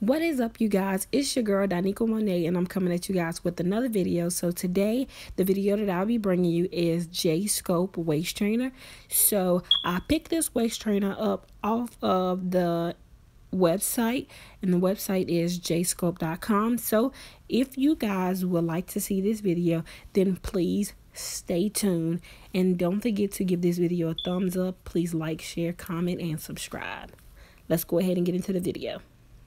What is up, you guys? It's your girl Danica Monet, and I'm coming at you guys with another video. So today the video that I'll be bringing you is J-Scope waist trainer. So I picked this waist trainer up off of the website, and the website is jscope.com. so if you guys would like to see this video, then please stay tuned, and don't forget to give this video a thumbs up. Please like, share, comment, and subscribe. Let's go ahead and get into the video.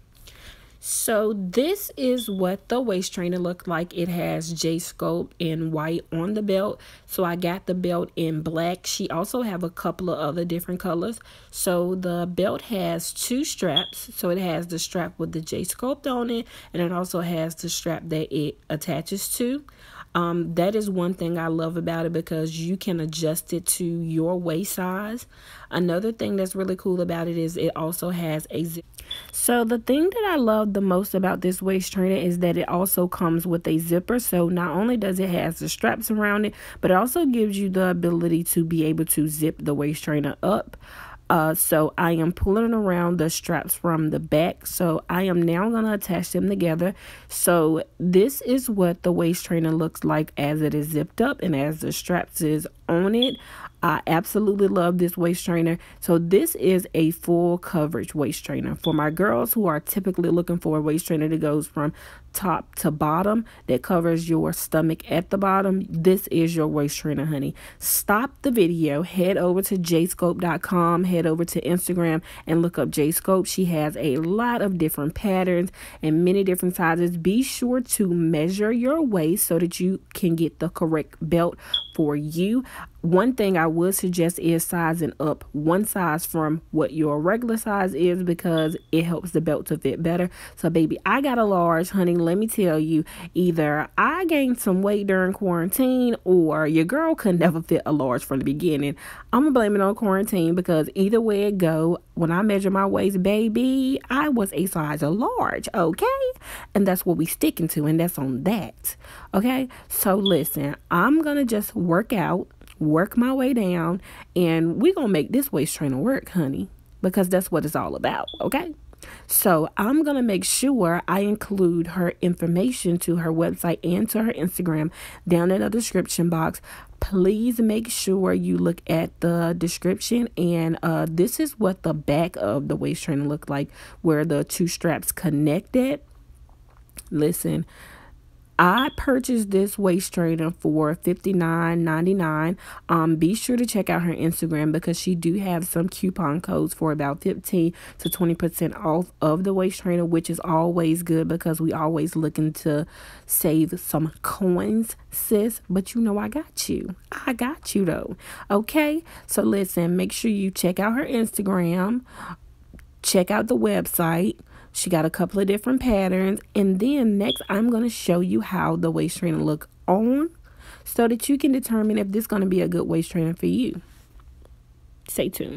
So this is what the waist trainer looked like. It has J-Scope in white on the belt. So I got the belt in black. She also have a couple of other different colors. So the belt has two straps. So it has the strap with the J-Scope on it, and it also has the strap that it attaches to. That is one thing I love about it, because you can adjust it to your waist size. Another thing that's really cool about it is it also has a zip. So the thing that I love the most about this waist trainer is that it also comes with a zipper. So not only does it have the straps around it, but it also gives you the ability to be able to zip the waist trainer up. So I am pulling around the straps from the back. So I am now going to attach them together. So this is what the waist trainer looks like as it is zipped up and as the straps is on it. I absolutely love this waist trainer. So this is a full coverage waist trainer for my girls who are typically looking for a waist trainer that goes from top to bottom, that covers your stomach at the bottom. This is your waist trainer, honey. Stop the video, head over to jscope.com, head over to Instagram and look up J-Scope. She has a lot of different patterns and many different sizes. Be sure to measure your waist so that you can get the correct belt for you. One thing I would suggest is sizing up one size from what your regular size is, because it helps the belt to fit better. So baby, I got a large, honey. Let me tell you, either I gained some weight during quarantine, or your girl could never fit a large from the beginning. I'm gonna blame it on quarantine, because either way it go, when I measure my waist, baby, I was a size large, okay? And that's what we sticking to, and that's on that, okay? So listen, I'm gonna just work my way down, and we're gonna make this waist trainer work, honey, because that's what it's all about, okay? So I'm gonna make sure I include her information to her website and to her Instagram down in the description box. Please make sure you look at the description, and this is what the back of the waist trainer look like, where the two straps connected. Listen, I purchased this waist trainer for $59.99. Be sure to check out her Instagram, because she do have some coupon codes for about 15 to 20% off of the waist trainer, which is always good, because we always looking to save some coins, sis. But you know I got you. I got you though. Okay, so listen, make sure you check out her Instagram, check out the website. She got a couple of different patterns. And then next, I'm going to show you how the waist trainer look on, so that you can determine if this is going to be a good waist trainer for you. Stay tuned.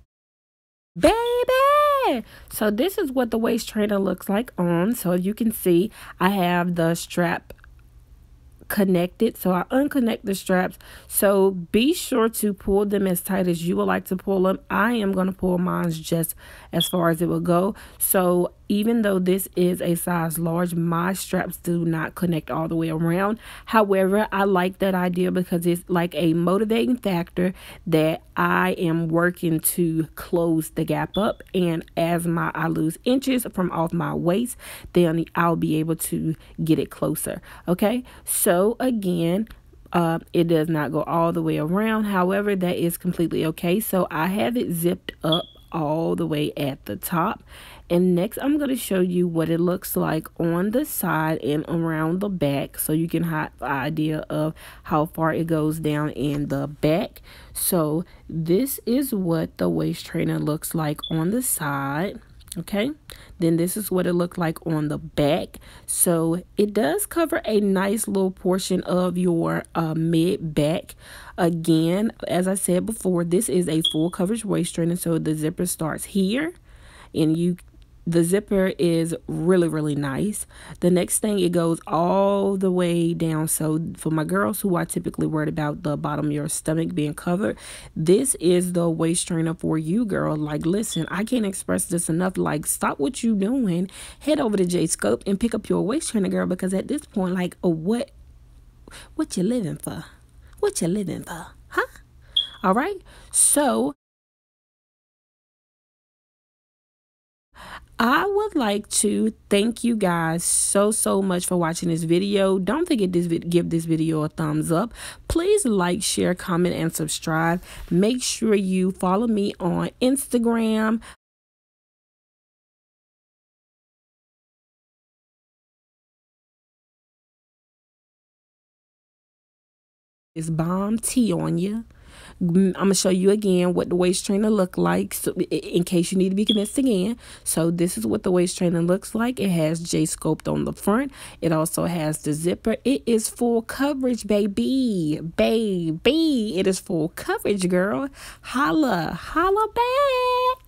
Baby! So this is what the waist trainer looks like on. So you can see I have the strap connected, so I unconnect the straps. So be sure to pull them as tight as you would like to pull them. I am going to pull mine just as far as it will go. So even though this is a size large, my straps do not connect all the way around. However, I like that idea, because it's like a motivating factor that I am working to close the gap up, and as I lose inches from off my waist, then I'll be able to get it closer. Okay, so again, it does not go all the way around. However, that is completely okay. So I have it zipped up all the way at the top. And next, I'm going to show you what it looks like on the side and around the back, so you can have an idea of how far it goes down in the back. So this is what the waist trainer looks like on the side. Okay, then this is what it looked like on the back. So it does cover a nice little portion of your mid back. Again, as I said before, this is a full coverage waist trainer, so the zipper starts here, and you The zipper is really nice. The next thing, it goes all the way down. So for my girls who are typically worried about the bottom of your stomach being covered, this is the waist trainer for you, girl. Like, listen, I can't express this enough. Like, stop what you doing, head over to J Scope and pick up your waist trainer, girl, because at this point, like, what you living for? What you living for? Huh? All right. So I would like to thank you guys so much for watching this video. Don't forget to give this video a thumbs up. Please like, share, comment, and subscribe. Make sure you follow me on Instagram. It's bomb tea on you. I'm gonna show you again what the waist trainer look like, so in case you need to be convinced again. So this is what the waist trainer looks like. It has J Scoped on the front. It also has the zipper. It is full coverage, baby. It is full coverage, girl. Holla back.